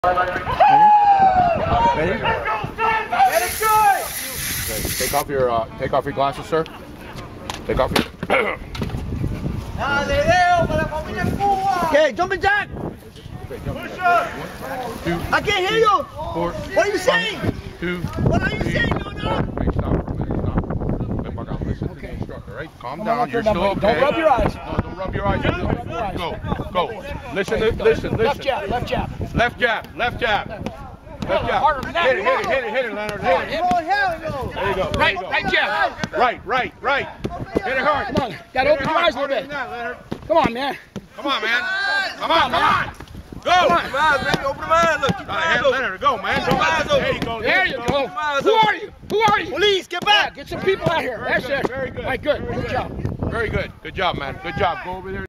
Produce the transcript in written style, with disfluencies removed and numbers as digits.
Ready? Take off your glasses, sir. Take off your. Okay, jumping jack. I can't hear you. What are you saying? What are you saying, Leonardo? Okay, stop for a minute. Stop. Listen to the instructor, right? Calm down. You're still okay. Don't rub your eyes. No, don't rub your eyes. Go. Listen. Left jab. Left jab. Left jab. Hit it, Leonard. Hit it. There you go. Right jab. Right. Hit it hard. Come on. Gotta open your eyes a little bit. Come on, man. Come on. Go! Open them eyes, baby. Open them eyes. Look, keep them eyes open. Leonard, go, man. There you go. Who are you? Police, get back. Get some people out here. That's it. Very good. All right, good. Good job. Very good. Good job, man. Good job. Go over there.